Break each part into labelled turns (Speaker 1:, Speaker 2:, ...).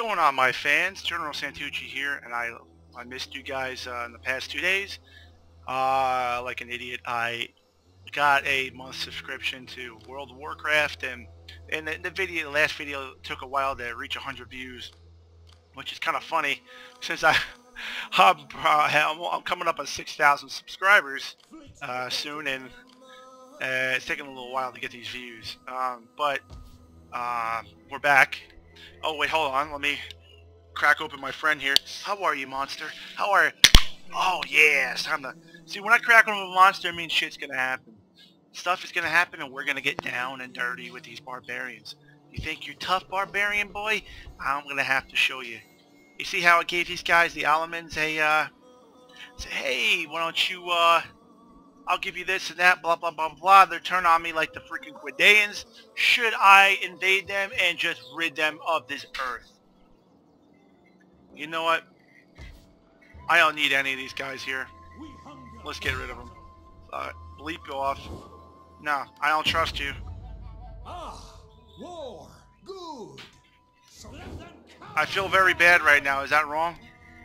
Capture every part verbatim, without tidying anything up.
Speaker 1: going on, my fans? General Santucci here, and I I missed you guys uh, in the past two days. Uh, like an idiot, I got a month subscription to World of Warcraft, and and the, the video, the last video, took a while to reach one hundred views, which is kind of funny since I I'm, uh, I'm coming up on six thousand subscribers uh, soon, and uh, it's taking a little while to get these views. Um, but uh, we're back. Oh wait, hold on. Let me crack open my friend here. How are you, monster? How are you? Oh yeah, it's time to... See, when I crack open a monster, it means shit's gonna happen. Stuff is gonna happen, and we're gonna get down and dirty with these barbarians. You think you're tough, barbarian boy? I'm gonna have to show you. You see how I gave these guys, the Alamans, a, uh... say, hey, why don't you, uh... I'll give you this and that, blah, blah, blah, blah. They turn on me like the freaking Quideans. Should I invade them and just rid them of this earth? You know what? I don't need any of these guys here. Let's get rid of them. Uh, bleep, go off. No, I don't trust you.
Speaker 2: Ah, war, good.
Speaker 1: I feel very bad right now. Is that wrong?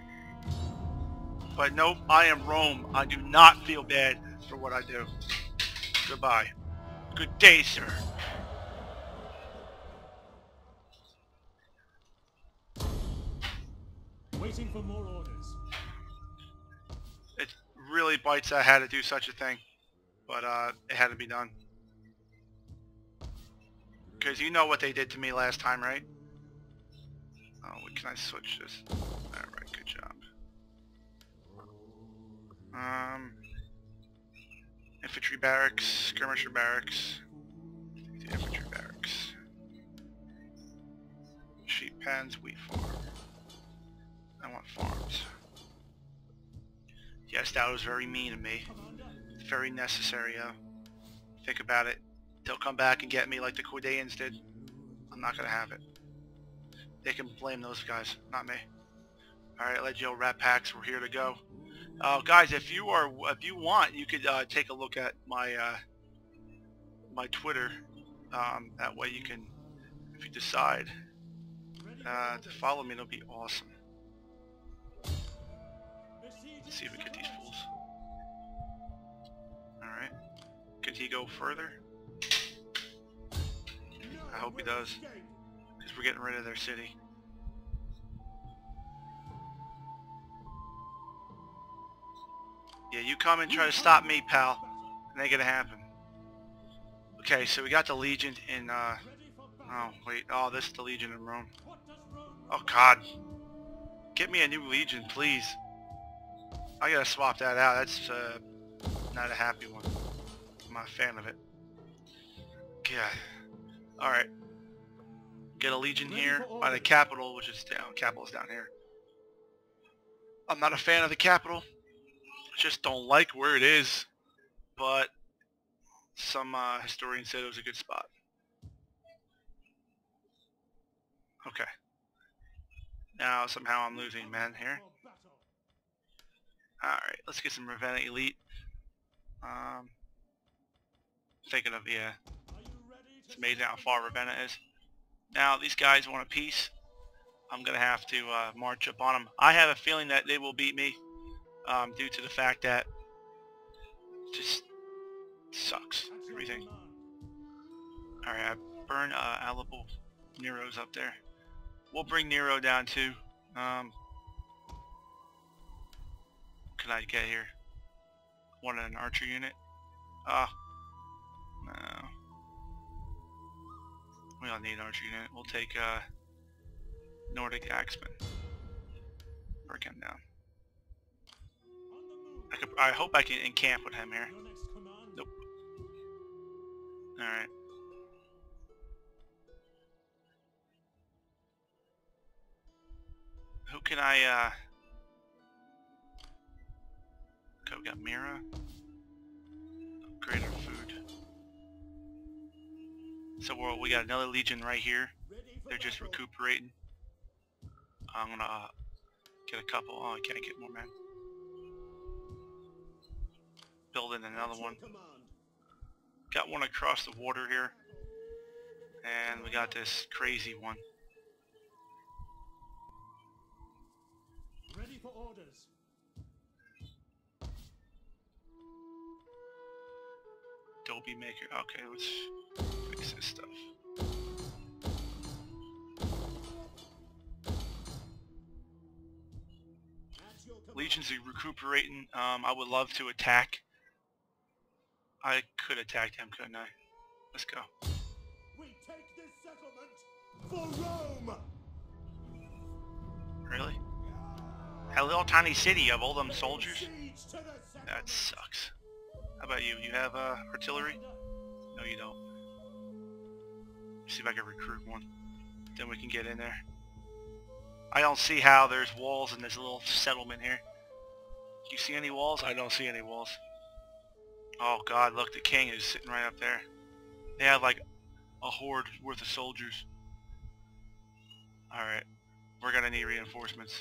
Speaker 1: But nope, I am Rome. I do not feel bad for what I do. Goodbye. Good day, sir.
Speaker 2: Waiting for more orders.
Speaker 1: It really bites I had to do such a thing, but uh, it had to be done. Because you know what they did to me last time, right? Oh, can I switch this? Alright, good job. Um, infantry barracks, skirmisher barracks, the infantry barracks, sheep pens, wheat farm. I want farms. Yes, that was very mean of me. Very necessary, though. Think about it. They'll come back and get me like the Quideans did. I'm not gonna have it. They can blame those guys, not me. Alright, Legio Rat Packs, we're here to go. Uh, guys, if you are, if you want, you could uh, take a look at my uh, my Twitter. Um, that way you can, if you decide uh, to follow me, it'll be awesome. Let's see if we get these fools. Alright. Could he go further? I hope he does. Because we're getting rid of their city. Yeah, you come and try to stop me, pal. It ain't gonna happen. Okay, so we got the Legion in, uh... Oh, wait. Oh, this is the Legion in Rome. Oh, God. Get me a new Legion, please. I gotta swap that out. That's, uh... not a happy one. I'm not a fan of it. God. Alright. Get a Legion here by the capital, which is down. Capital's down here. I'm not a fan of the capital. Just don't like where it is, but some uh, historian said it was a good spot. Okay. Now somehow I'm losing men here. Alright, let's get some Ravenna Elite. Um, thinking of, yeah, it's amazing how far Ravenna is. Now these guys want a peace. I'm going to have to uh, march up on them. I have a feeling that they will beat me. Um, due to the fact that it just sucks, everything. Alright, I burn uh, Alable Nero's up there. We'll bring Nero down too. Um, what can I get here? Want an archer unit? Ah, uh, no. We don't need an archer unit. We'll take uh, Nordic Axeman. Break him down. I, could, I hope I can encamp with him here. Nope. Alright. Who can I, uh... Okay, we got Mira. Upgrade our food. So we're, we got another Legion right here. They're just recuperating. I'm gonna uh, get a couple. Oh, I can't get more men. Building another one. Got one across the water here. And we got this crazy one.
Speaker 2: Ready for orders.
Speaker 1: Dopey maker. Okay, let's fix this stuff.
Speaker 2: At your command.
Speaker 1: Legions are recuperating. Um, I would love to attack. I could attack them, couldn't I? Let's go.
Speaker 2: We take this settlement for Rome.
Speaker 1: Really? That little tiny city of all them soldiers?
Speaker 2: Siege to the settlement.
Speaker 1: That sucks. How about you? You have uh, artillery? No, you don't. See if I can recruit one. Then we can get in there. I don't see how there's walls in this little settlement here. Do you see any walls? I don't see any walls. Oh god, look, the king is sitting right up there. They have like a horde worth of soldiers. Alright. We're gonna need reinforcements.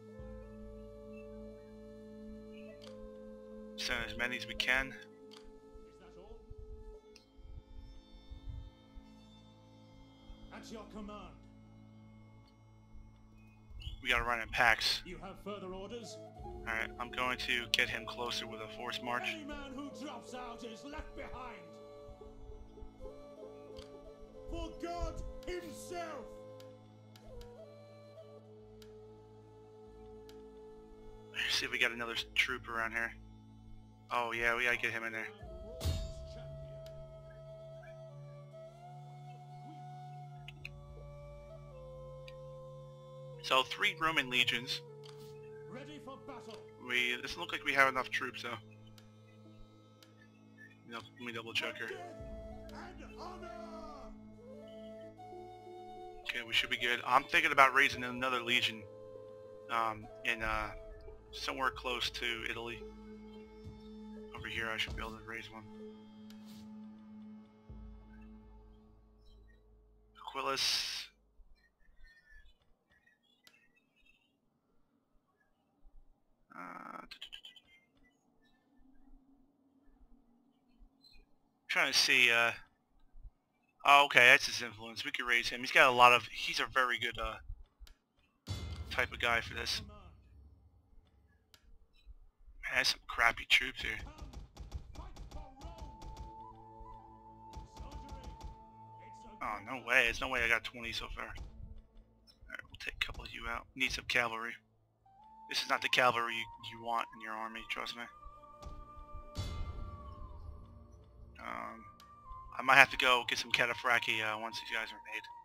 Speaker 1: Send as many as we can.
Speaker 2: Is that all? At your command.
Speaker 1: We gotta run in packs.
Speaker 2: You have further orders?
Speaker 1: Alright, I'm going to get him closer with a force march.
Speaker 2: Any man who drops out is left behind. For God himself.
Speaker 1: See if we got another troop around here. Oh yeah, we gotta get him in there. So three Roman legions.
Speaker 2: Ready for battle.
Speaker 1: We it doesn't look like we have enough troops though. No, let me double check here.
Speaker 2: And honor.
Speaker 1: Okay, we should be good. I'm thinking about raising another legion um, in uh, somewhere close to Italy. Over here I should be able to raise one. Aquilus. Uh, trying to see, uh, oh, okay, that's his influence. We could raise him. He's got a lot of, he's a very good, uh, type of guy for this. Man, that's some crappy troops here. Oh, no way. There's no way I got twenty so far. Alright, we'll take a couple of you out. Need some cavalry. This is not the cavalry you, you want in your army, trust me. Um, I might have to go get some cataphracti uh, once these guys are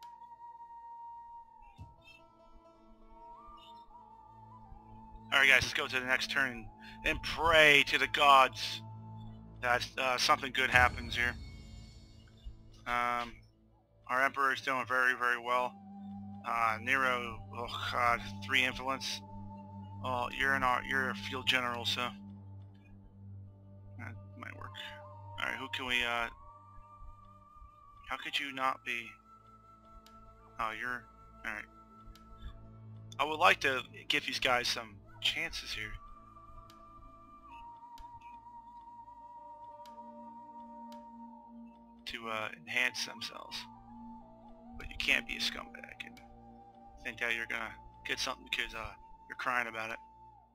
Speaker 1: made. Alright guys, let's go to the next turn and pray to the gods that uh, something good happens here. Um, our emperor is doing very, very well. Uh, Nero, oh god, three influence. Oh, you're an you're a field general, so that might work. All right, who can we? Uh, how could you not be? Oh, you're all right. I would like to give these guys some chances here. To uh, enhance themselves, but you can't be a scumbag and think that you're gonna get something because uh, you're crying about it.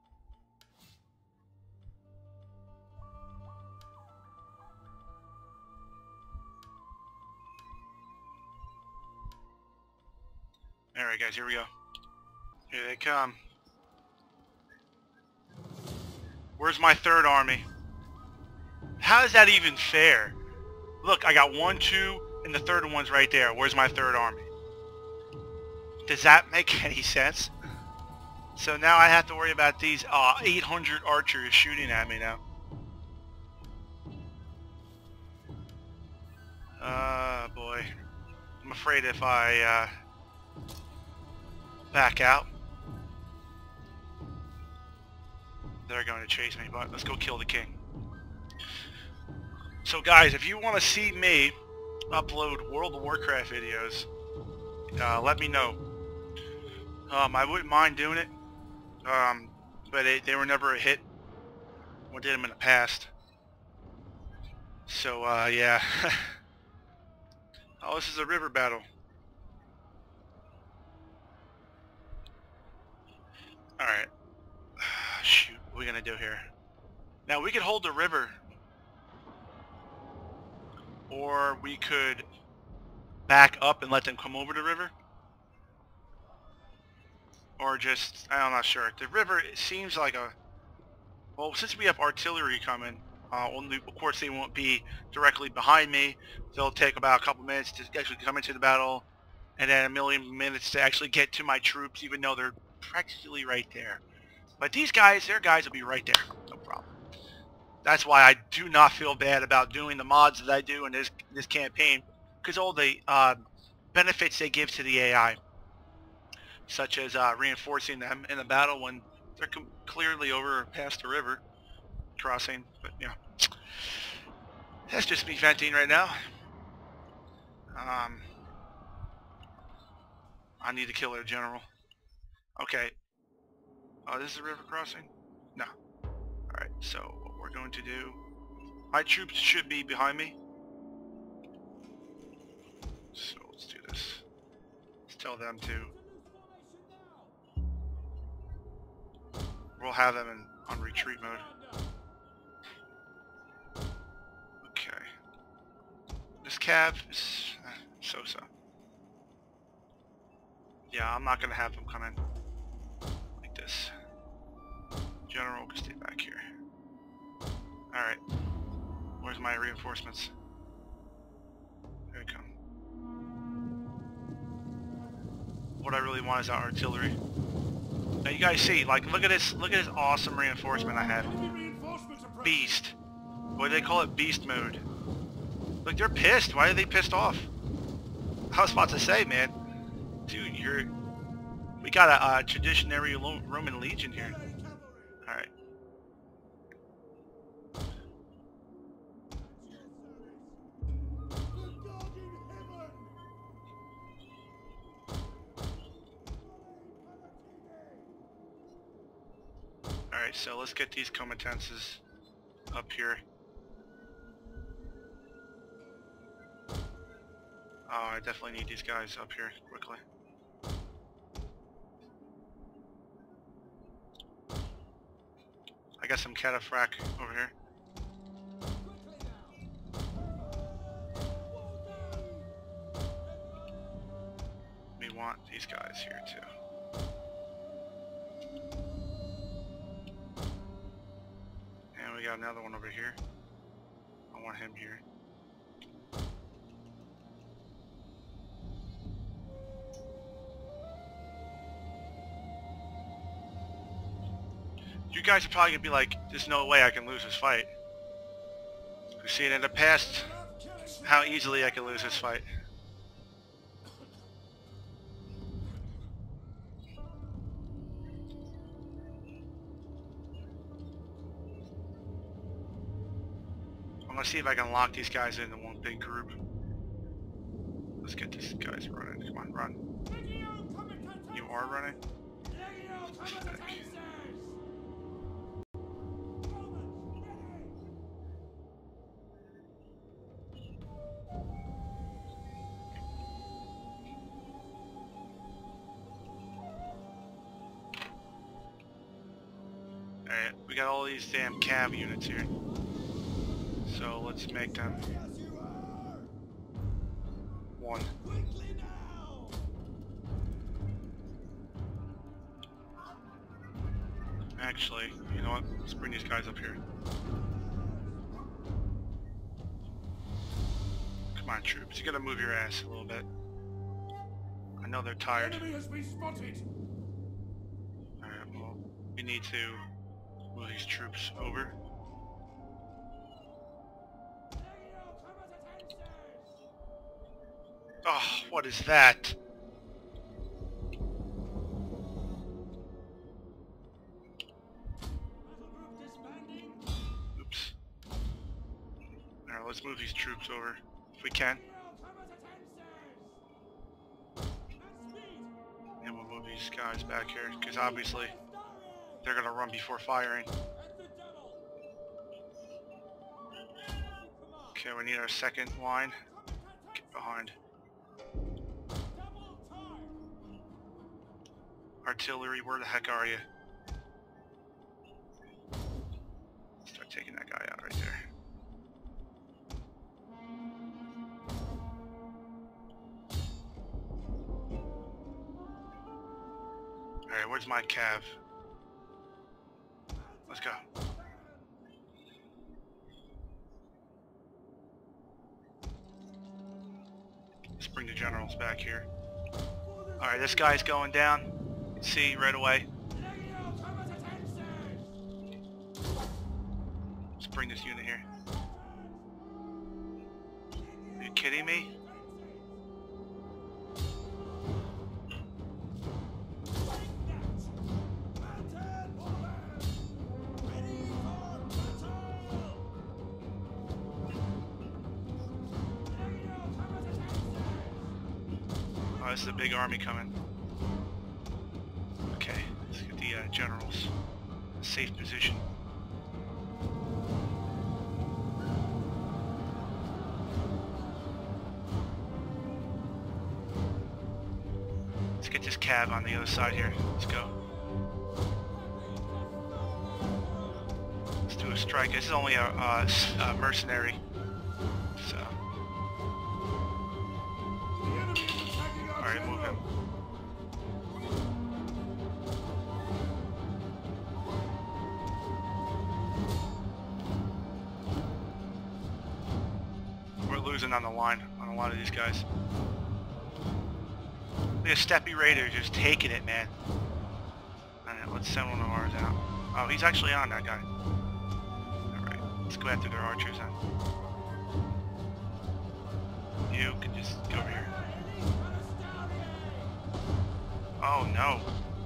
Speaker 1: Alright guys, here we go. Here they come. Where's my third army? How is that even fair? Look, I got one, two, and the third one's right there. Where's my third army? Does that make any sense? So now I have to worry about these uh, eight hundred archers shooting at me now. Uh, boy. I'm afraid if I uh, back out, they're going to chase me, but let's go kill the king. So guys, if you want to see me upload World of Warcraft videos, uh, let me know. Um, I wouldn't mind doing it. Um, but it, they were never a hit. We did them in the past. So, uh, yeah. Oh, this is a river battle. Alright. we gonna do here? Now we could hold the river, or we could back up and let them come over the river, or just, I'm not sure. The river, it seems like a, well, since we have artillery coming, uh, only, of course they won't be directly behind me. They'll take about a couple minutes to actually come into the battle, and then a million minutes to actually get to my troops, even though they're practically right there. But these guys, their guys will be right there, no problem. That's why I do not feel bad about doing the mods that I do in this this campaign, because all the uh, benefits they give to the A I, such as uh, reinforcing them in the battle when they're com clearly over or past the river crossing. But yeah, that's just me venting right now. Um, I need to kill their general. Okay. Oh, this is a river crossing? No. Alright, so what we're going to do... My troops should be behind me. So let's do this. Let's tell them to... We'll have them in, on retreat mode. Okay. This cav is eh, so-so. Yeah, I'm not going to have them come in like this. General can stay back here. Alright. Where's my reinforcements? There they come. What I really want is our artillery. Now you guys see, like, look at this, look at this awesome reinforcement I have. Beast. What do they call it? Beast mode. Look, they're pissed. Why are they pissed off? I was about to say, man. Dude, you're... We got a uh, traditionary Roman legion here. Alright. Alright, so let's get these comitatus up here. Oh, I definitely need these guys up here quickly. I got some cataphracts over here. We want these guys here too. And we got another one over here. I want him here. You guys are probably gonna be like, there's no way I can lose this fight. We've seen in the past how easily I can lose this fight. I'm gonna see if I can lock these guys into one big group. Let's get these guys running. Come on, run. You are running? Pathetic. Alright, we got all these damn cav units here. So let's make them one. Actually, you know what? Let's bring these guys up here. Come on, troops. You gotta move your ass a little bit. I know they're tired.
Speaker 2: Enemy has been spotted.
Speaker 1: Alright, well, we need to move these troops over. Oh, what is that? Oops. Alright, let's move these troops over if we can. And we'll move these guys back here, because obviously they're gonna run before firing. Okay, we need our second line. Get behind. Artillery, where the heck are you? Alright, where's my cav? Let's go. Let's bring the generals back here. Alright, this guy's going down. You can see right away. Let's bring this unit here. Are you kidding me? Oh, this is a big army coming. Okay, let's get the uh, generals in a safe position. Let's get this cav on the other side here. Let's go. Let's do a strike. This is only a, a, a mercenary. So. Alright, move him. We're losing on the line on a lot of these guys. The Steppe Raider just taking it, man. Alright, let's send one of ours out. Oh, he's actually on, that guy. Alright, let's go after their archers then. You can just go over here. Oh no.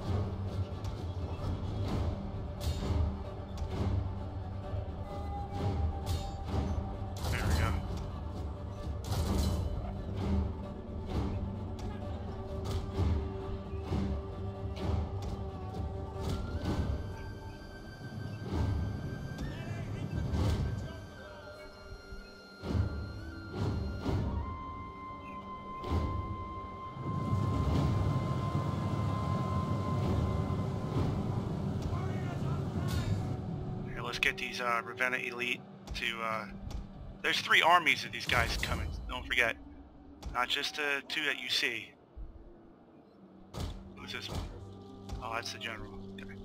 Speaker 1: There we go. Let's get these uh, Ravenna Elite to, uh, there's three armies of these guys coming, don't forget. Not just the two that you see. Who's this one? Oh, that's the general. Okay.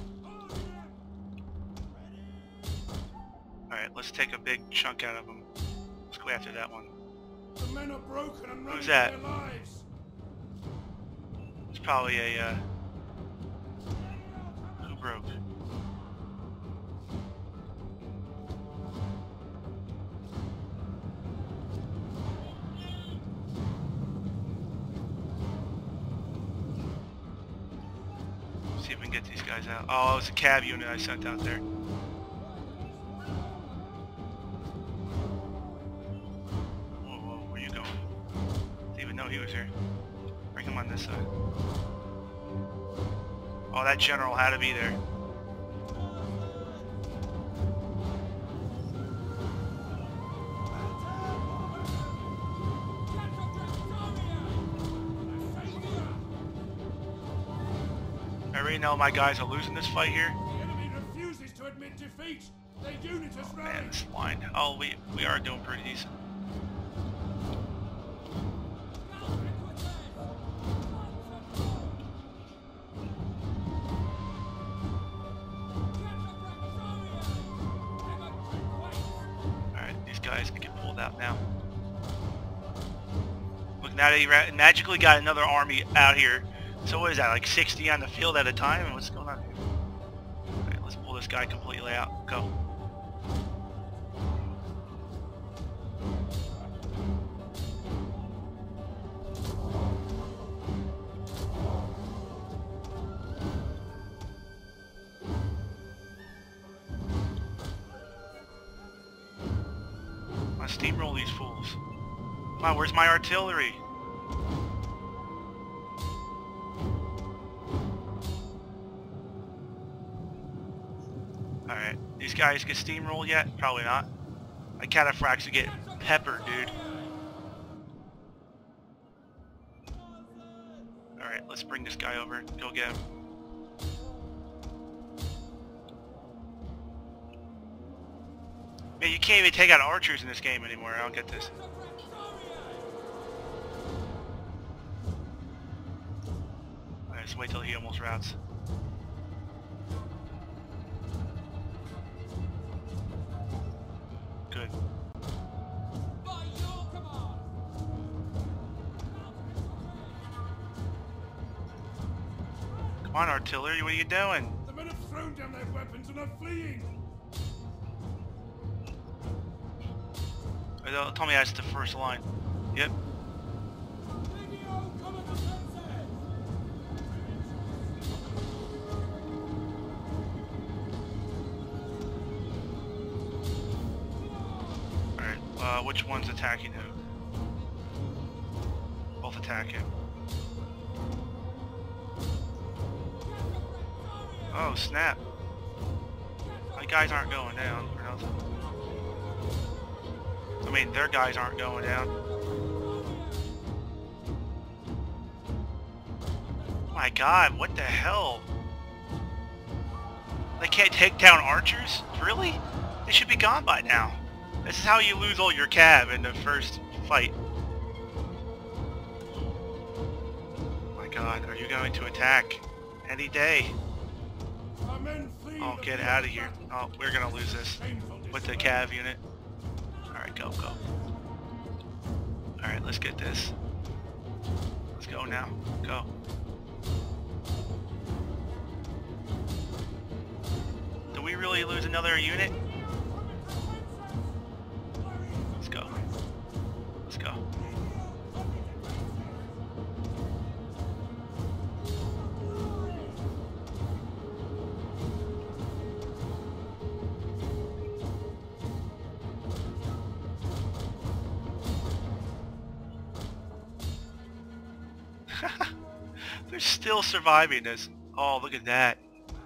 Speaker 1: Alright, let's take a big chunk out of them. Let's go after that one.
Speaker 2: The men are broken and running
Speaker 1: Who's that?
Speaker 2: for their lives.
Speaker 1: It's probably a, uh, who broke? See if we can get these guys out. Oh, it was a cav unit I sent out there. Whoa, whoa, where you going? Didn't even know he was here. Bring him on this side. Oh, that general had to be there. I already know my guys are losing this fight here.
Speaker 2: The enemy refuses to admit defeat. Their unit is
Speaker 1: Oh, man,
Speaker 2: rallied.
Speaker 1: this line. Oh, we we are doing pretty decent. Alright, these guys can get pulled out now. Look, now they ra magically got another army out here. So what is that, like sixty on the field at a time? What's going on here? Alright, let's pull this guy completely out. Go. I steamroll these fools. Come on, where's my artillery? Alright, these guys get steamrolled yet? Probably not. My cataphracts are getting peppered, dude. Alright, let's bring this guy over. Go get him. Man, you can't even take out archers in this game anymore. I don't get this. Alright, let's wait till he almost routes. Come on, artillery, what are you doing?
Speaker 2: The men have thrown down their weapons and are fleeing.
Speaker 1: Uh, Don't tell me that's the first line. Yep. Alright, uh, which one's attacking who? Both attack him. Oh, snap. My guys aren't going down or nothing. I mean, their guys aren't going down. My god, what the hell? They can't take down archers? Really? They should be gone by now. This is how you lose all your cav in the first fight. My god, are you going to attack? Any day.
Speaker 2: Our men flee
Speaker 1: Oh,
Speaker 2: the
Speaker 1: get
Speaker 2: field
Speaker 1: out of
Speaker 2: of
Speaker 1: here.
Speaker 2: battle.
Speaker 1: Oh, we're gonna lose this
Speaker 2: Painful
Speaker 1: with the
Speaker 2: display.
Speaker 1: cav unit. Alright, go, go. Alright, let's get this. Let's go now. Go. Do we really lose another unit? Let's go. Let's go. They're still surviving this. Oh, look at that.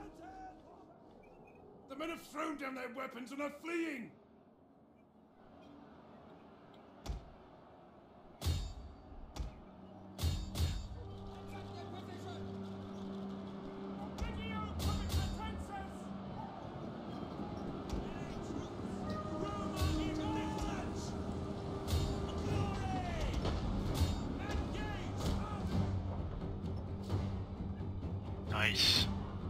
Speaker 2: The men have thrown down their weapons and are fleeing.
Speaker 1: Nice.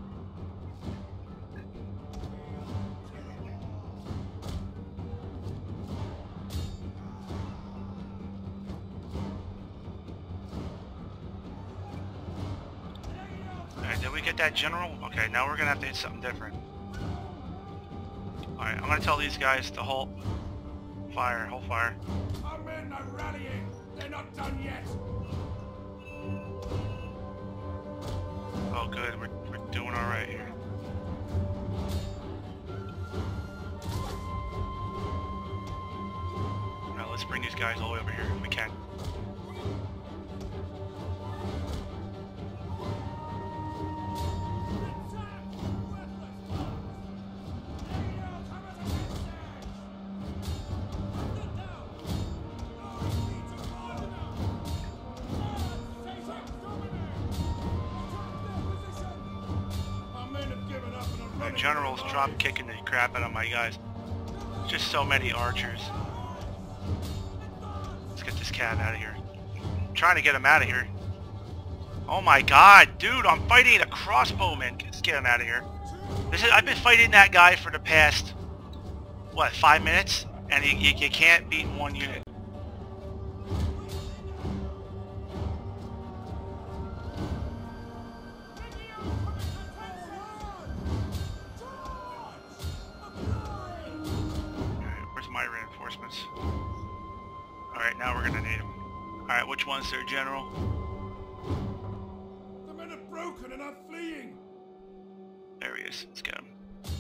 Speaker 1: Alright, did we get that general? Okay, now we're gonna have to hit something different. Alright, I'm gonna tell these guys to halt. Fire, hold fire.
Speaker 2: Our men are rallying. They're not done yet.
Speaker 1: Oh good, we're, we're doing alright here. Now let's bring these guys all the way over here if we can.
Speaker 2: Our men have given up and are
Speaker 1: The
Speaker 2: running.
Speaker 1: general's drop kicking the crap out of my guys. Just so many archers. Let's get this cat out of here. I'm trying to get him out of here. Oh my god, dude, I'm fighting a crossbowman. Let's get him out of here. This is, I've been fighting that guy for the past, what, five minutes? And you, you, you can't beat one unit. Alright, where's my reinforcements? Alright, now we're gonna need them. Alright, which one's their general?
Speaker 2: The men are broken and are fleeing.
Speaker 1: There he is. Let's get him.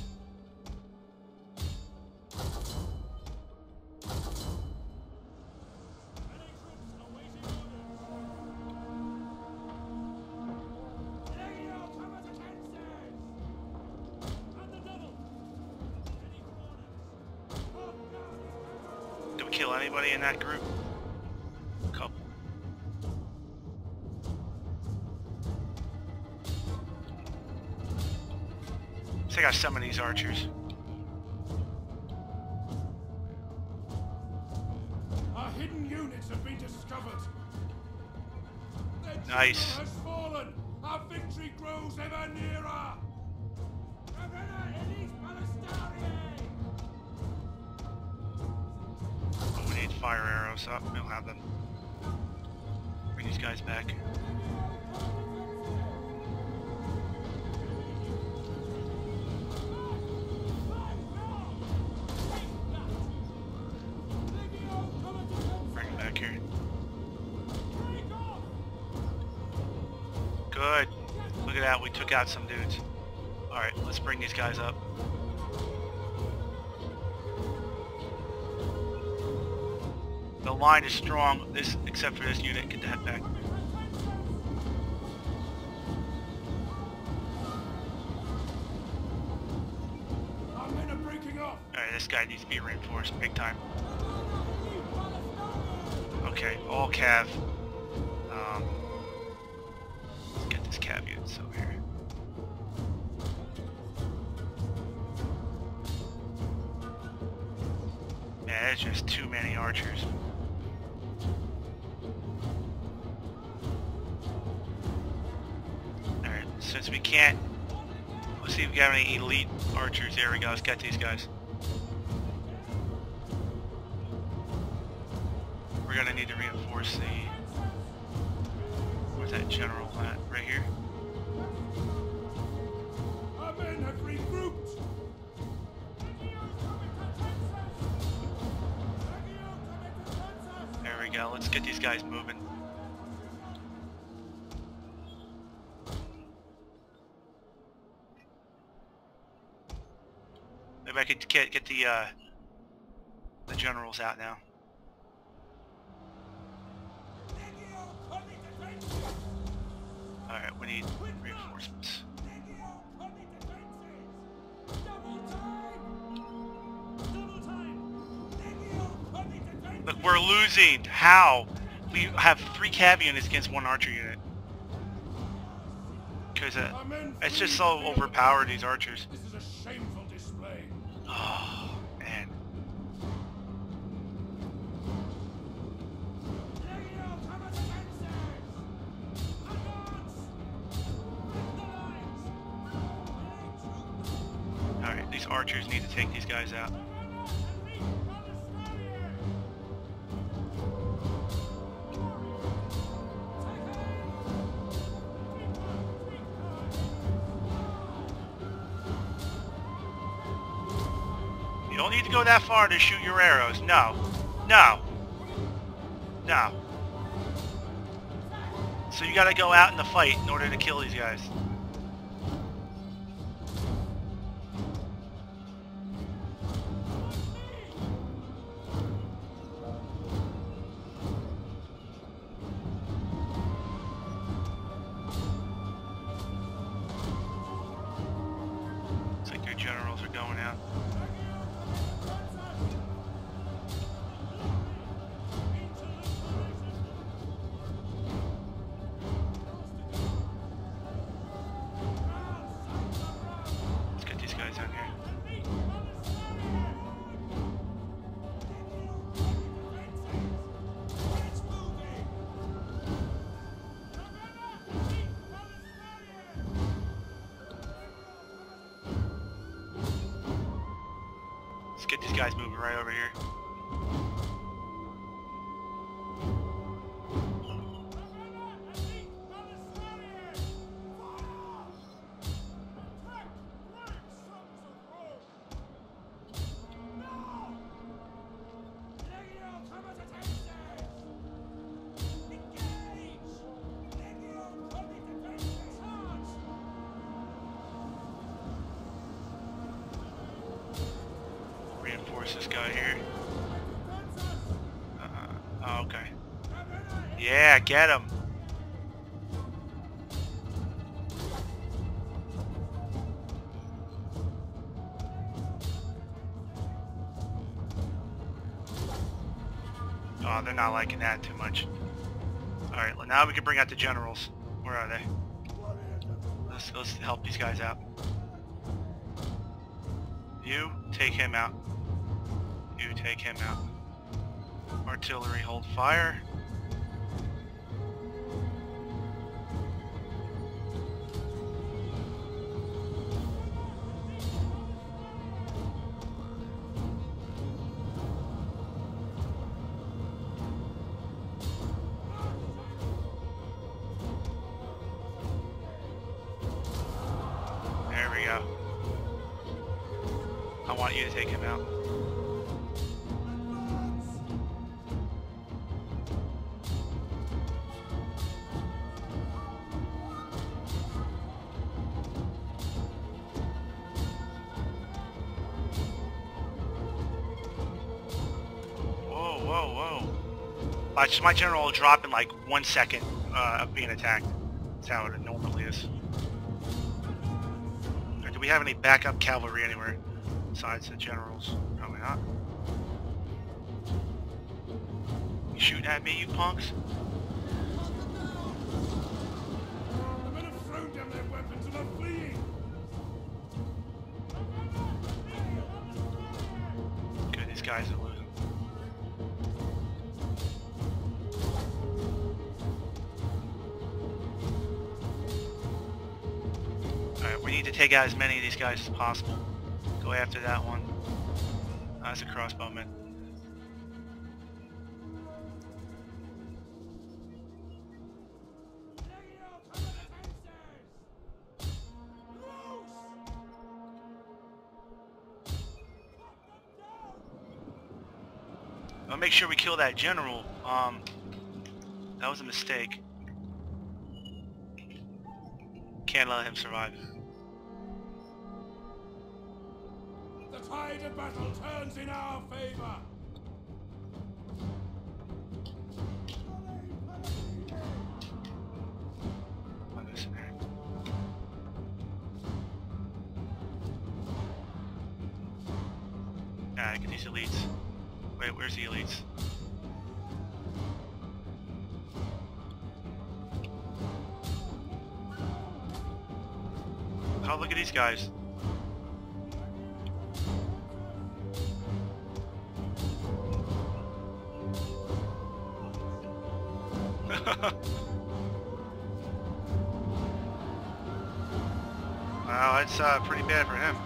Speaker 1: Did we kill anybody in that group? A couple. So I got some of these archers.
Speaker 2: Our hidden units have been discovered. Their
Speaker 1: Nice.
Speaker 2: general has fallen. Our victory grows ever nearer.
Speaker 1: Oh, we need fire arrows up. We don't have them. Bring these guys back. Good. Look at that. We took out some dudes. Alright, let's bring these guys up. The line is strong, this except for this unit. Get the head back.
Speaker 2: Our men are breaking off.
Speaker 1: Alright, this guy needs to be reinforced big time. Okay, all cav. Um, let's get this cav units over here. Yeah, there's just too many archers. Alright, since we can't... Let's see if we got any elite archers. There we go, let's get these guys. We're gonna need to reinforce the... Where's that general at? Right here?
Speaker 2: Our men have regrouped.
Speaker 1: There we go, let's get these guys moving. Maybe I could get, get the, uh, the generals out now. Alright, we need reinforcements. Look, we're losing. How? We have three cav units against one archer unit. Because uh, it's just so overpowered, these archers.
Speaker 2: This is a shameful display.
Speaker 1: Oh, man. Alright, these archers need to take these guys out. You don't need to go that far to shoot your arrows. No. No. No. So you gotta go out in the fight in order to kill these guys. Looks like their generals are going out. Let's get these guys out here. Let's get these guys moving right over here. Reinforce this guy here. Uh, oh, okay. Yeah, get him. Oh, they're not liking that too much. Alright, well now we can bring out the generals. Where are they? Let's, let's help these guys out. You, take him out. You, take him out. Artillery, hold fire. There we go. I want you to take him out. My, my general will drop in like one second uh, of being attacked. That's how it normally is. Or do we have any backup cavalry anywhere besides the generals? Probably not. You shooting at me, you punks?
Speaker 2: The men have thrown down their weapons and are fleeing.
Speaker 1: Good, these guys are losing. Alright, we need to take out as many of these guys as possible. Go after that one. Oh, that's a crossbowman. I'll make sure we kill that general. Um, that was a mistake. Can't let him survive.
Speaker 2: The tide of battle turns in our favor.
Speaker 1: Ah, get these elites. Wait, where's the elites? Oh, look at these guys. Wow, that's uh, pretty bad for him.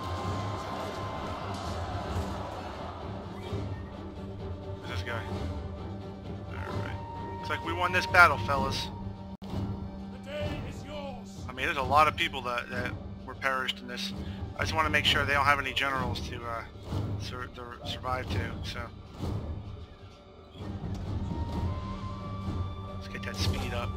Speaker 1: Who's this guy? Alright. Looks like we won this battle, fellas.
Speaker 2: The day is yours.
Speaker 1: I mean, there's a lot of people that, that were perished in this. I just want to make sure they don't have any generals to, uh, sur to survive too, so. Let's get that speed up.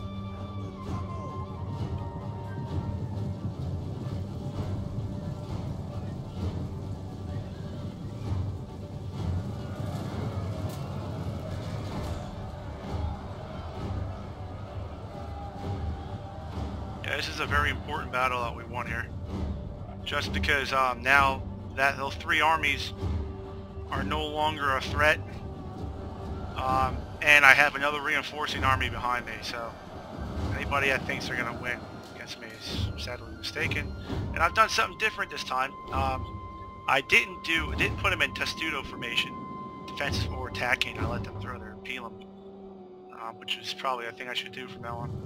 Speaker 1: Yeah, this is a very important battle that we won here. Just because um, now that those three armies are no longer a threat, um, and I have another reinforcing army behind me, so anybody that thinks they're going to win against me is sadly mistaken. And I've done something different this time. Um, I didn't do, didn't put them in testudo formation, defensive or attacking. I let them throw their pilum, um, which is probably a thing I should do from now on.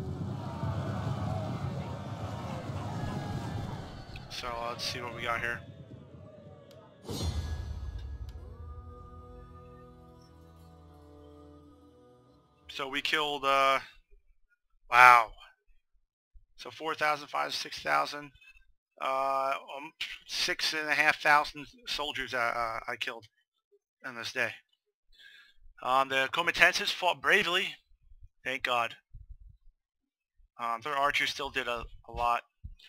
Speaker 1: So uh, let's see what we got here. So we killed, uh, wow. So four thousand, five, six thousand, uh, um, six and a half thousand soldiers uh, uh, I killed on this day. Um, the Comitenses fought bravely, thank God. Um, their archers still did a, a lot.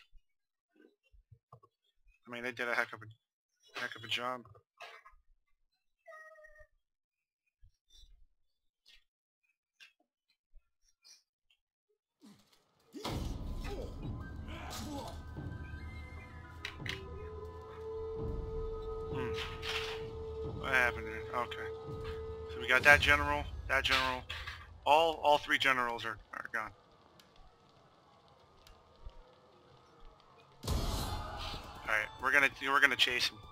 Speaker 1: I mean, they did a heck of a heck of a job. Hmm. What happened here? Okay. So we got that general, that general. All all three generals are, are gone. Alright, we're gonna we're gonna chase him.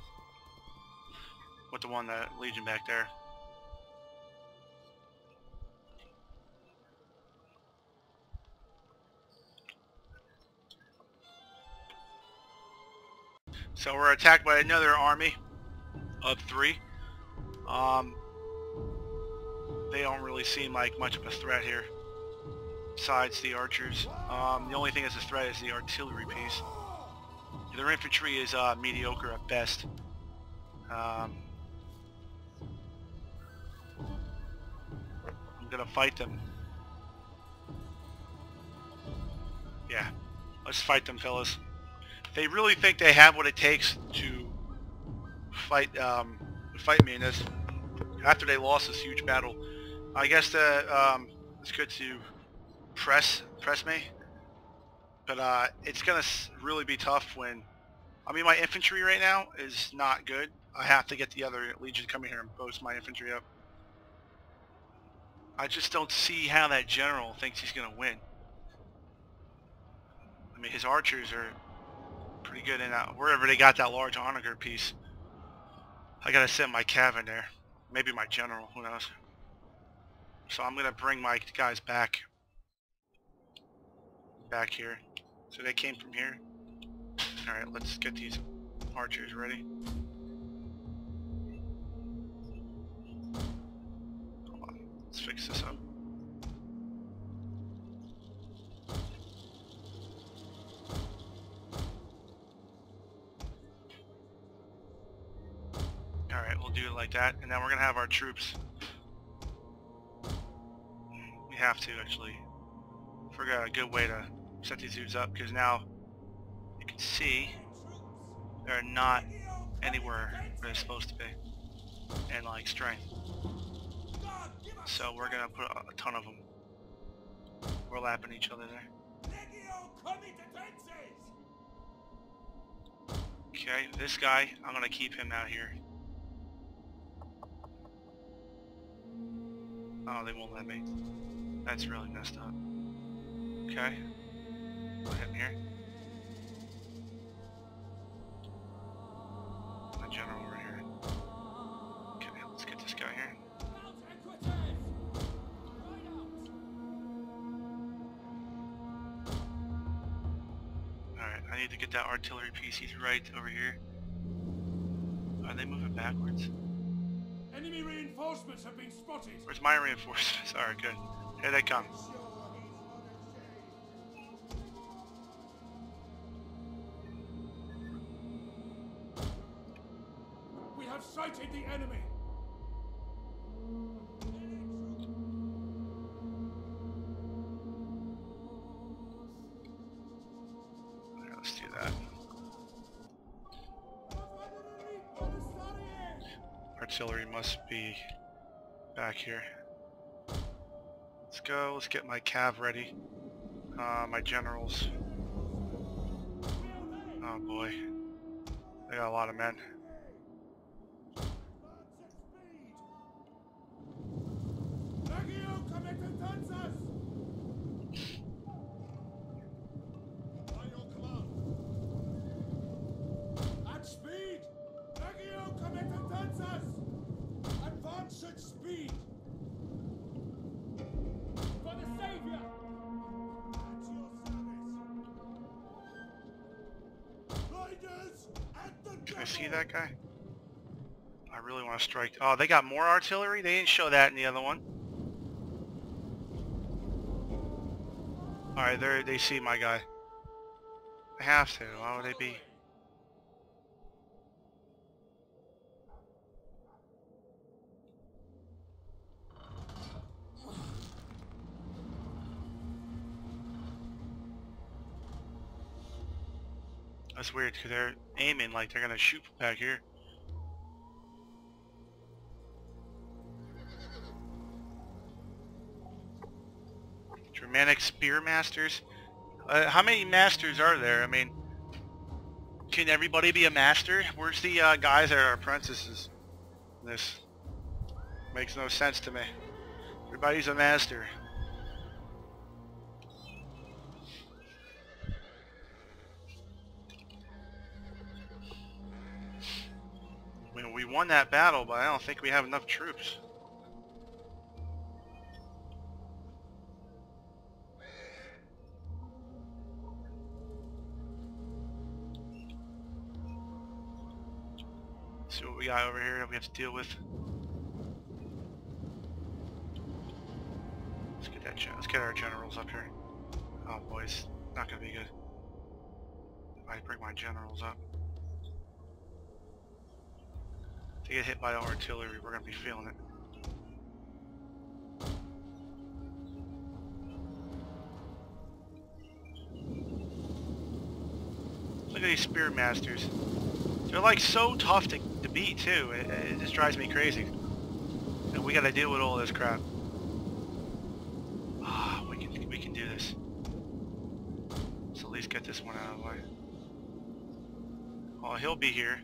Speaker 1: With the one that Legion back there. So we're attacked by another army of three. Um, they don't really seem like much of a threat here, besides the archers. Um, the only thing that's a threat is the artillery piece. Their infantry is uh, mediocre at best. Um, I'm gonna fight them. Yeah, let's fight them, fellas. They really think they have what it takes to fight um, fight me in this. After they lost this huge battle, I guess that um, it's good to press press me, but uh, it's gonna really be tough when. I mean, my infantry right now is not good. I have to get the other legion coming here and boost my infantry up. I just don't see how that general thinks he's gonna win. I mean, his archers are pretty good in that, wherever they got that large onager piece. I gotta send my cav in there. Maybe my general, who knows. So I'm gonna bring my guys back. Back here. So they came from here. Alright, let's get these archers ready. Hold on, let's fix this up. Alright, we'll do it like that, and then we're gonna have our troops. We have to actually figure out a good way to set these dudes up, because now you can see they're not anywhere where they're supposed to be in like strength. So we're gonna put a ton of them overlapping each other there. Okay, this guy, I'm gonna keep him out here. Oh, they won't let me. That's really messed up. Okay. Put him here. The general over here. Okay, let's get this guy here. Alright, I need to get that artillery piece. He's right over here. Are they moving backwards?
Speaker 2: Enemy reinforcements have been spotted.
Speaker 1: Where's my reinforcements? Alright, good. Here they come.
Speaker 2: We have sighted the enemy.
Speaker 1: Alright, let's do that. Artillery must be back here. Let's go, let's get my cav ready. Uh, my generals. Oh boy. They got a lot of men. Can I see that guy? I really want to strike. Oh, they got more artillery? They didn't show that in the other one. Alright, they they see my guy. They have to. Why would they be? That's weird because they're aiming like they're gonna shoot from back here. Germanic spear masters? Uh, how many masters are there? I mean, can everybody be a master? Where's the uh, guys that are apprentices? This makes no sense to me. Everybody's a master. I mean, we won that battle, but I don't think we have enough troops. See what we got over here that we have to deal with. Let's get that. Let's get our generals up here. Oh, boys, not gonna be good. If I bring my generals up. If they get hit by the artillery, we're gonna be feeling it. Look at these spear masters. They're like so tough to, to beat too. It, it just drives me crazy. And we gotta deal with all this crap. get this one out of the way. Oh, he'll be here.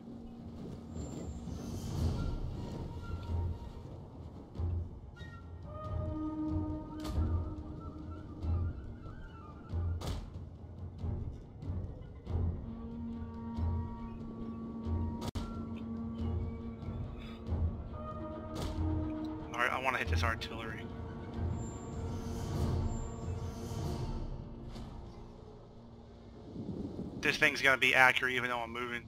Speaker 1: Alright, I want to hit this artillery. This thing's gonna be accurate even though I'm moving.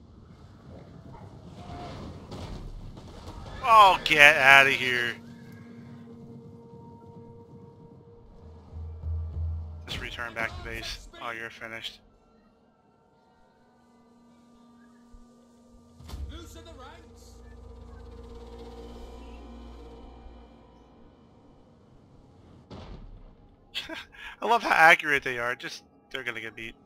Speaker 1: Oh, get out of here. Just return back to base. Oh, you're finished.
Speaker 2: Loosen the ranks.
Speaker 1: I love how accurate they are. Just, they're gonna get beat.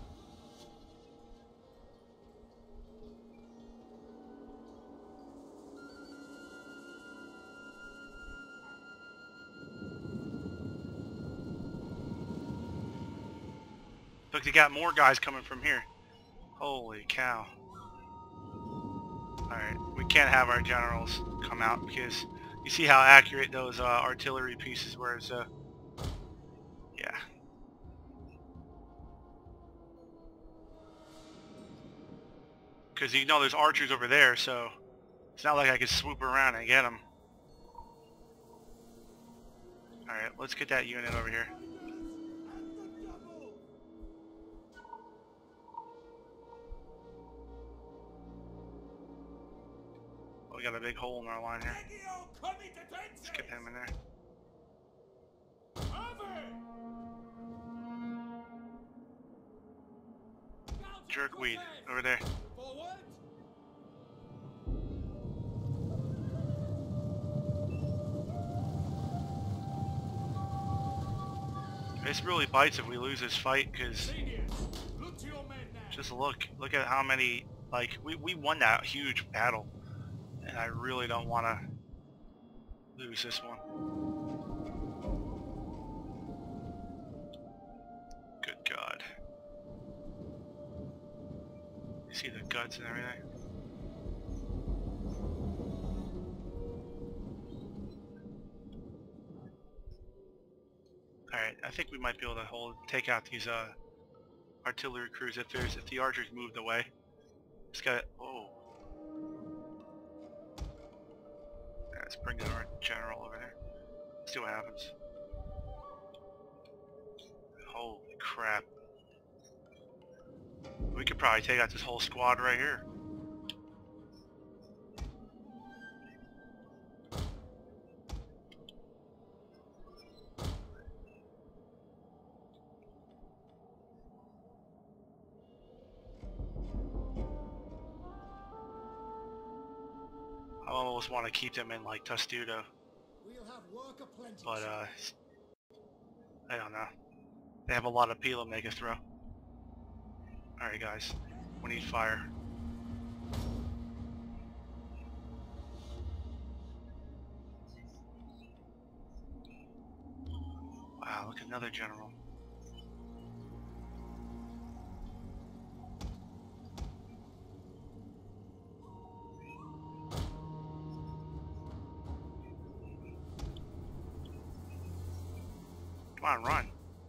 Speaker 1: Look, they got more guys coming from here. Holy cow. Alright, we can't have our generals come out because you see how accurate those uh, artillery pieces were, so yeah. Because you know there's archers over there, so it's not like I could swoop around and get them. Alright, let's get that unit over here. We got a big hole in our line here. Let's get him in there. Jerkweed, over there. This really bites if we lose this fight, because just look, look at how many, like, we, we won that huge battle. And I really don't want to lose this one. Good God. You see the guts and everything? Alright, I think we might be able to hold, take out these uh, artillery crews if there's, if the archers moved away. Just got, oh. Let's bring in our general over there. See what happens. Holy crap. We could probably take out this whole squad right here. I almost want to keep them in like Testudo.
Speaker 2: We'll have work aplenty.
Speaker 1: But uh I don't know. They have a lot of peel they can throw. Alright guys, we need fire. Wow, look, another general. Come on, run.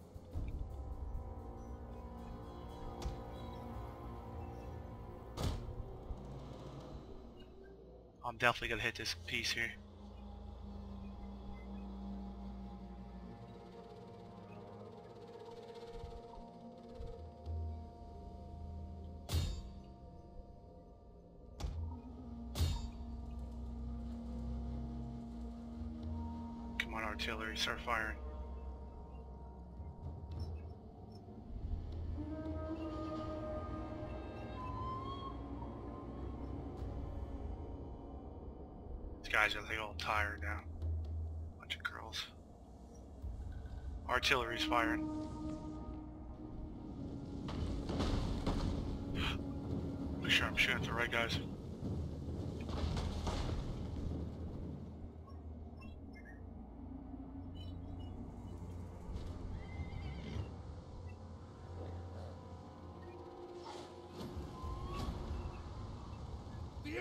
Speaker 1: I'm definitely gonna hit this piece here. Come on, artillery, start firing. These guys are like all tired now. Bunch of girls. Artillery's firing. Make sure I'm shooting at the right guys.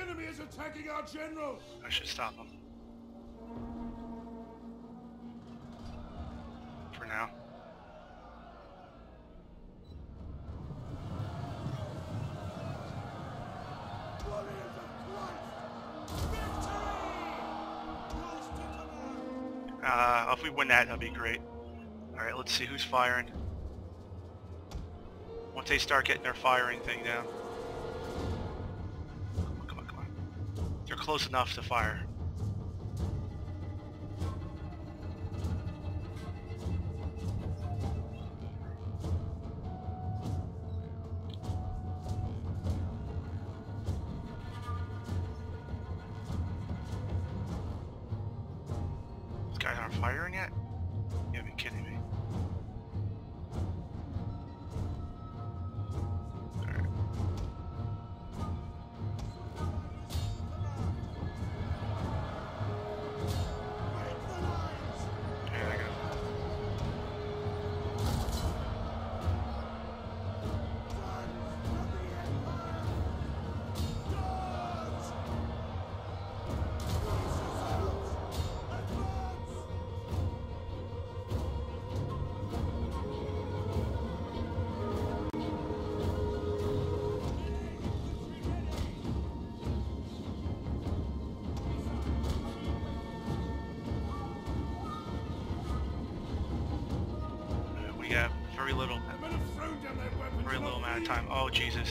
Speaker 2: enemy is attacking our general.
Speaker 1: I should stop him. For now.
Speaker 2: Warriors of Christ! Victory! Rise to command!
Speaker 1: Uh, if we win that, that'd be great. Alright, let's see who's firing. Once they start getting their firing thing down. Come on, come on. They're close enough to fire. These guys aren't firing yet? You gotta be kidding me. Alright. There they go. We have very little,
Speaker 2: Men have thrown down their weapons.
Speaker 1: very little amount of time. Oh Jesus!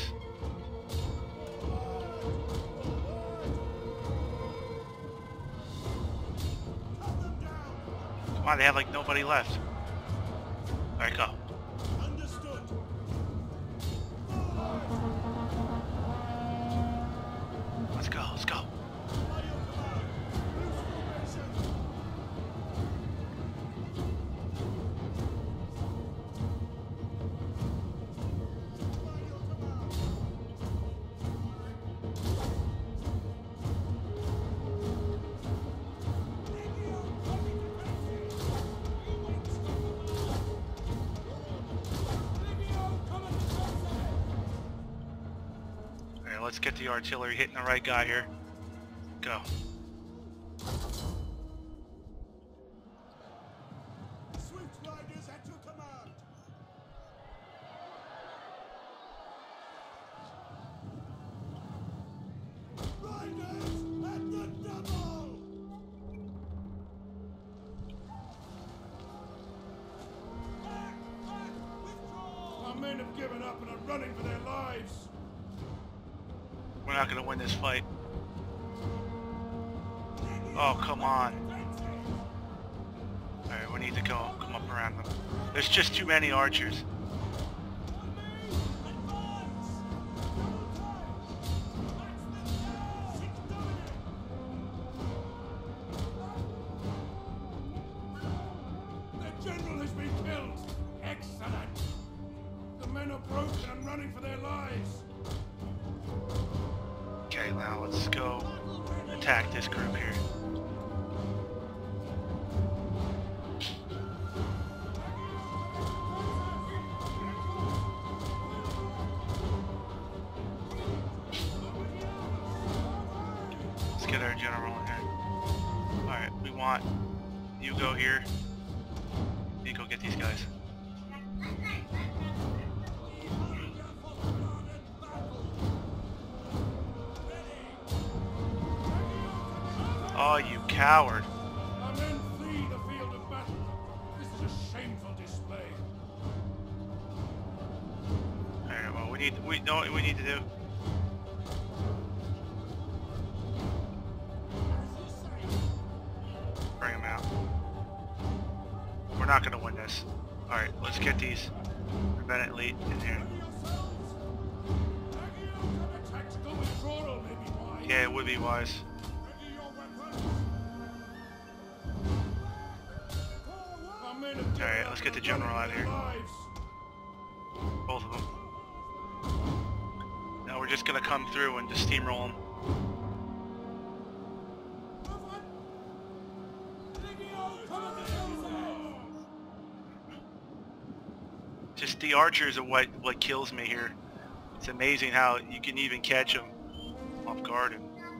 Speaker 2: Cut them down.
Speaker 1: Come on, they have like nobody left. All right, go.
Speaker 2: Understood.
Speaker 1: Let's go. Let's go.
Speaker 2: By your command. Loose formation. By your command. Legio, coming defensive. Legio, coming defensive.
Speaker 1: All right, let's get the artillery hitting the right guy here. Go.
Speaker 2: Swift riders at your command. Riders at the double. Back, back, withdraw. Our men have given up and are running for their lives.
Speaker 1: We're not gonna win this fight. Oh, come on. All right, we need to go come up around them. There's just too many archers.
Speaker 2: The general has been killed. Excellent. The men are broken and running for their lives.
Speaker 1: Okay, now let's go attack this group here. Let's get our general in here. Alright, we want you go here. You go get these guys. Oh, you coward.
Speaker 2: Our men flee the field of battle. This is a shameful display.
Speaker 1: Alright, well we need we know what we need to do. Bring them out. We're not gonna win this. Alright, let's get these Bennett elite in here.
Speaker 2: A tactical withdrawal may be wise.
Speaker 1: Yeah, it would be wise.
Speaker 2: Ready your weapons. Our men have given
Speaker 1: Alright,
Speaker 2: up
Speaker 1: let's get the
Speaker 2: and are
Speaker 1: general out
Speaker 2: running
Speaker 1: of
Speaker 2: for
Speaker 1: here.
Speaker 2: their lives.
Speaker 1: Both of them. Now we're just gonna come through and just steamroll them. Just the archers are what what kills me here. It's amazing how you can even catch them off guard and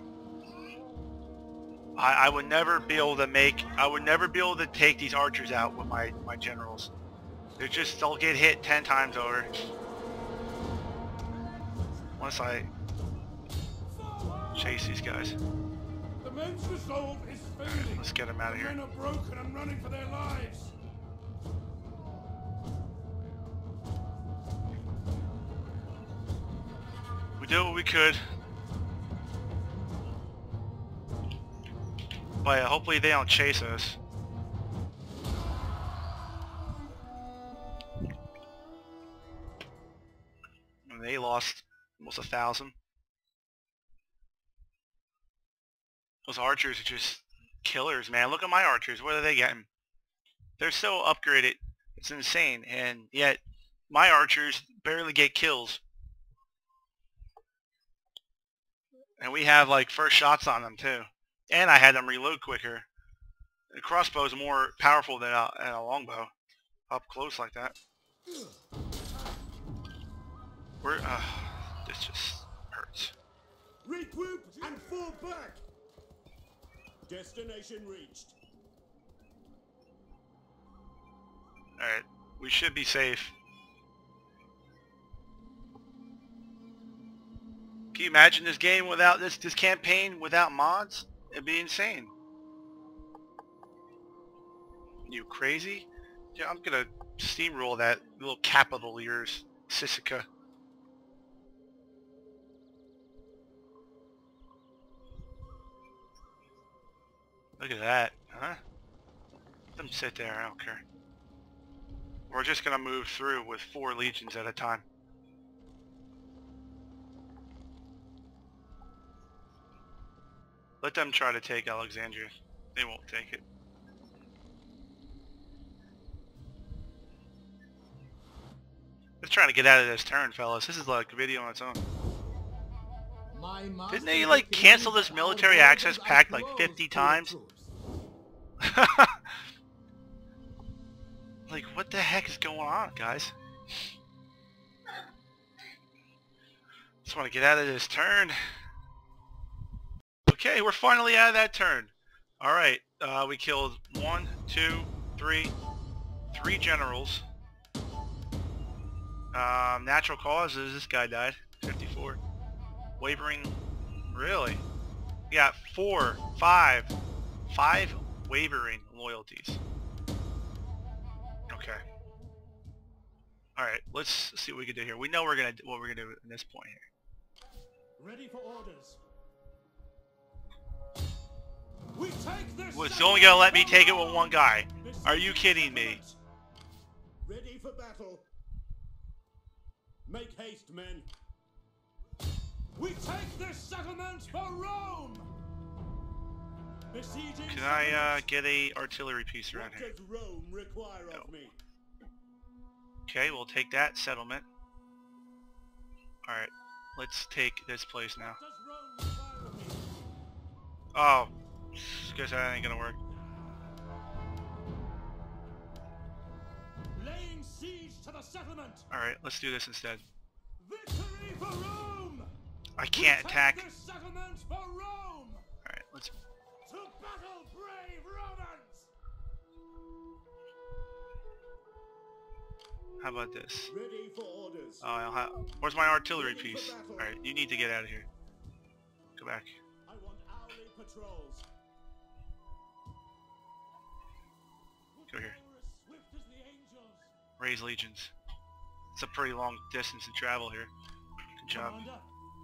Speaker 1: I, I would never be able to make, I would never be able to take these archers out with my, my generals. They're just, they'll get hit ten times over. Once I chase these guys.
Speaker 2: The men's resolve is failing.
Speaker 1: Let's get them out of
Speaker 2: The
Speaker 1: here.
Speaker 2: men are broken and running for their lives.
Speaker 1: We did what we could. But yeah, hopefully they don't chase us. And they lost almost a thousand. Those archers are just killers, man. Look at my archers. What are they getting? They're so upgraded. It's insane. And yet, my archers barely get kills. And we have like first shots on them too. And I had them reload quicker. The crossbow is more powerful than a, than a longbow. Up close like that. We're, uh, this just hurts.
Speaker 3: Regroup and fall back. Destination reached.
Speaker 1: Alright, we should be safe. Can you imagine this game without this, this campaign without mods? It'd be insane. You crazy? Yeah, I'm gonna steamroll that little capital of yours, Sisica. Look at that, huh? Let them sit there, I don't care. We're just gonna move through with four legions at a time. Let them try to take Alexandria. They won't take it. Let's try to get out of this turn, fellas. This is like a video on its own. Didn't they like cancel this military access pact like fifty times? Like, what the heck is going on, guys? Just want to get out of this turn. Okay, we're finally out of that turn. Alright, uh, we killed one, two, three, three generals. Um, natural causes, this guy died. fifty-four. Wavering, really? We got four, five, five wavering loyalties. Okay. Alright, let's see what we can do here. We know we're gonna what we're gonna do at this point here.
Speaker 3: Ready for orders.
Speaker 2: We take this.
Speaker 1: Well, it's only gonna let me take it with one guy. Are you kidding me?
Speaker 3: Ready for battle. Make haste, men.
Speaker 2: We take this settlement for Rome. Besieging
Speaker 1: Can I uh, get a artillery piece around
Speaker 3: What
Speaker 1: here?
Speaker 3: does Rome require
Speaker 1: No.
Speaker 3: of me?
Speaker 1: Okay, we'll take that settlement. Alright, let's take this place now.
Speaker 2: What does Rome require of me?
Speaker 1: Oh, guess that ain't gonna work.
Speaker 2: Laying siege to the settlement.
Speaker 1: Alright, let's do this instead.
Speaker 2: Victory for Rome.
Speaker 1: I can't
Speaker 2: we
Speaker 1: attack.
Speaker 2: Take this settlement for Rome.
Speaker 1: Alright, let's...
Speaker 2: To battle, brave Romans.
Speaker 1: How about this?
Speaker 3: Ready for orders.
Speaker 1: Oh, I'll have... Where's my artillery piece? Alright, you need to get out of here. Go back.
Speaker 3: I want hourly patrols.
Speaker 1: Go here.
Speaker 2: They were as swift as the angels.
Speaker 1: Raise legions. It's a pretty long distance to travel here. Good job.
Speaker 2: Commander.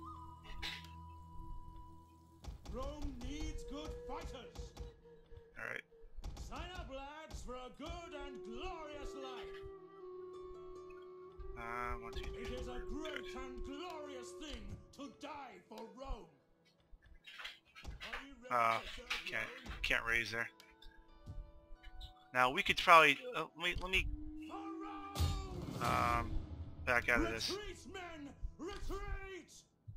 Speaker 2: Rome needs good fighters.
Speaker 1: Alright.
Speaker 2: Sign up, lads, for a good and glorious life.
Speaker 1: Uh, one, two,
Speaker 2: It
Speaker 1: three,
Speaker 2: is a
Speaker 1: four.
Speaker 2: great
Speaker 1: Good.
Speaker 2: and glorious thing to die for Rome. Are you ready
Speaker 1: Uh,
Speaker 2: to serve
Speaker 1: can't,
Speaker 2: Rome?
Speaker 1: can't raise there. Now we could probably, uh, let me, let me,
Speaker 2: For Rome!
Speaker 1: um, back out of this.
Speaker 2: Retreat, men! Retreat!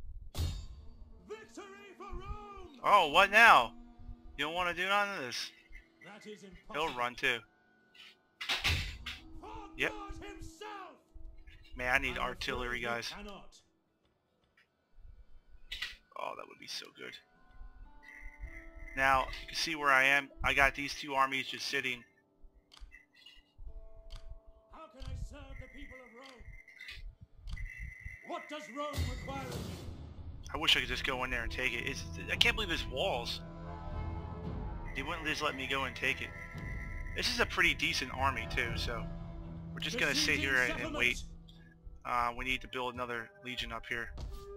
Speaker 2: Victory for Rome!
Speaker 1: Oh, what now? You don't want to do none of this.
Speaker 2: That is impossible.
Speaker 1: He'll run too.
Speaker 2: For
Speaker 1: Yep.
Speaker 2: God himself!
Speaker 1: Man, I need
Speaker 2: I'm
Speaker 1: artillery,
Speaker 2: afraid we
Speaker 1: guys.
Speaker 2: cannot.
Speaker 1: Oh, that would be so good. Now, you can see where I am. I got these two armies just sitting.
Speaker 3: How can I serve the people of Rome? What does Rome require of me?
Speaker 1: I wish I could just go in there and take it. It's, I can't believe there's walls. They wouldn't just let me go and take it. This is a pretty decent army too, so we're just gonna sit here and, and wait. Uh, we need to build another legion up here.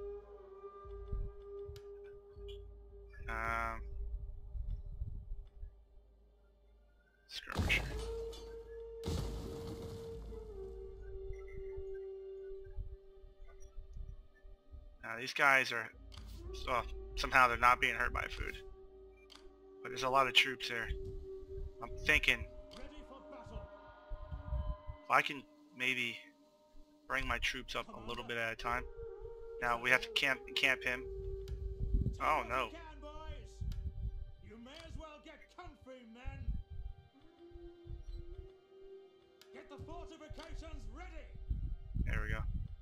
Speaker 1: Um, skirmisher. Now these guys are, oh, somehow they're not being hurt by food. But there's a lot of troops there. I'm thinking
Speaker 3: Ready for battle.
Speaker 1: if I can maybe bring my troops up a little bit at a time. Now we have to camp camp him. Oh
Speaker 3: Take what
Speaker 1: no.
Speaker 3: you can, boys. You may as well get comfy, men. Get the fortifications ready.
Speaker 1: There we go.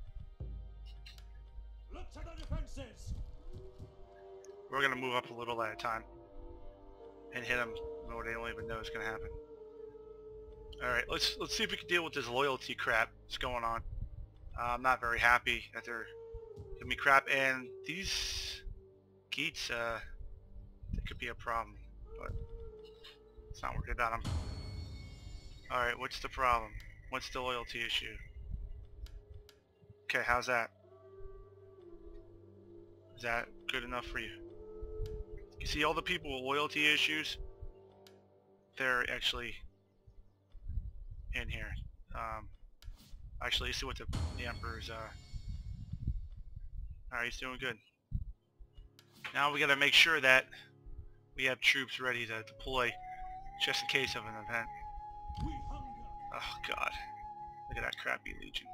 Speaker 3: Look to the defenses.
Speaker 1: We're gonna move up a little at a time and hit them where they don't even know it's gonna happen. Alright, let's let's see if we can deal with this loyalty crap that's going on. Uh, I'm not very happy that they're giving me crap, and these geats, uh, they could be a problem, but it's not worried about them. Alright, what's the problem? What's the loyalty issue? Okay, how's that? Is that good enough for you? You see all the people with loyalty issues? They're actually in here. Um, actually, you see what the, the Emperor's, uh... Alright, he's doing good. Now we gotta make sure that we have troops ready to deploy just in case of an event.
Speaker 3: We hunger.
Speaker 1: Oh god. Look at that crappy legion.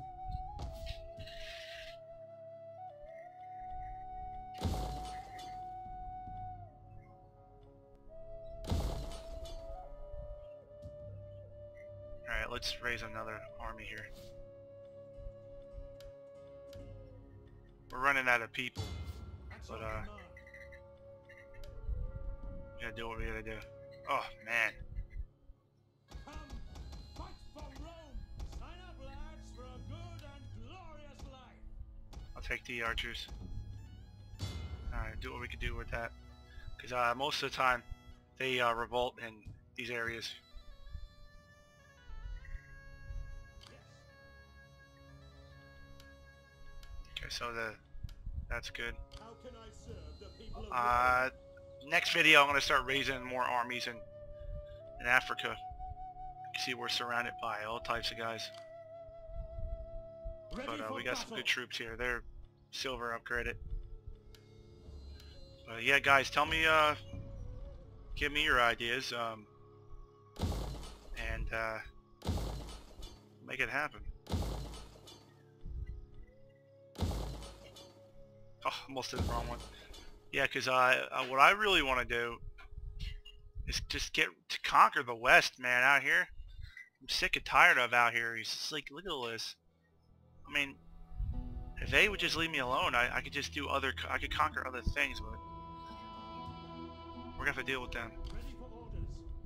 Speaker 1: Alright, let's raise another army here. We're running out of people,
Speaker 3: That's
Speaker 1: but
Speaker 3: our
Speaker 1: uh,
Speaker 3: command.
Speaker 1: we gotta do what we gotta do. Oh man.
Speaker 3: Come, fight for Rome. Sign up, lads, for a good and glorious life.
Speaker 1: I'll take the archers. Alright, do what we can do with that. Because uh, most of the time, they uh, revolt in these areas. Okay, so the that's good.
Speaker 3: How can I serve the people of
Speaker 1: Uh,
Speaker 3: Rome?
Speaker 1: next video, I'm gonna start raising more armies in in Africa. You see, we're surrounded by all types of guys,
Speaker 3: Ready
Speaker 1: but uh,
Speaker 3: for
Speaker 1: we got some
Speaker 3: battle.
Speaker 1: good troops here. They're silver upgraded. But yeah, guys, tell me, uh, give me your ideas, um, and uh, make it happen. Oh, almost did the wrong one. Yeah, because uh, uh, what I really want to do is just get to conquer the West, man, out here. I'm sick and tired of out here. He's just like, look at all this. I mean, if they would just leave me alone, I, I could just do other, I could conquer other things, but we're gonna have to deal with them.
Speaker 3: Ready for orders.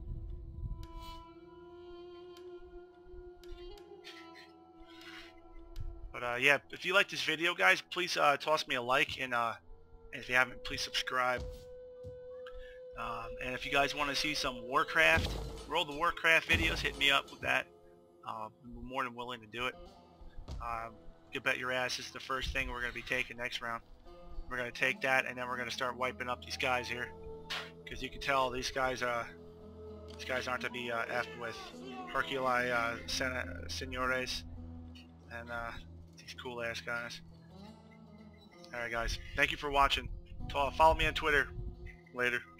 Speaker 1: But uh, yeah, if you like this video, guys, please uh, toss me a like, and, uh, and if you haven't, please subscribe. Um, and if you guys want to see some Warcraft, World of Warcraft videos, hit me up with that. Uh, I'm more than willing to do it. Um, you bet your ass this is the first thing we're going to be taking next round. We're going to take that, and then we're going to start wiping up these guys here. Because you can tell these guys, uh, these guys aren't to be uh, effed with. Herculi uh, sen Senores, and uh, these cool ass guys. Alright guys, thank you for watching. Follow me on Twitter. Later.